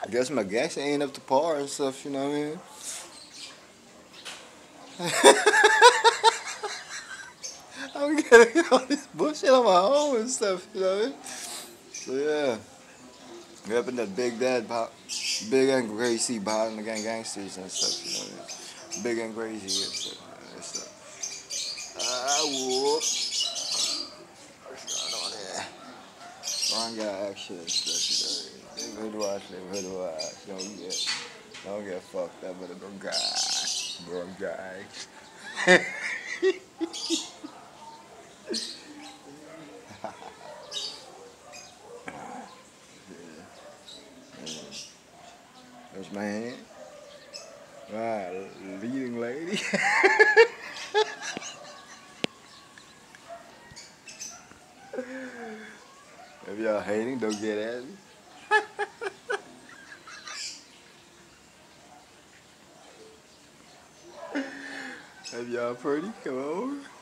I guess my gas ain't up to par and stuff, you know what I mean? I'm getting all this bullshit on my own and stuff, you know what I mean? So yeah. Repping that Big Dad, Big and Crazy behind the gangsters and stuff, you know what I mean? Big and Crazy and stuff. And stuff. Whoop. What's going on there? Wrong guy action and stuff, you know what I mean? Neighborhood watch. Don't get fucked up with a good guy. Wrong guy. There's my hand. Right, leading lady. If y'all hating, don't get at me. If y'all pretty, come on.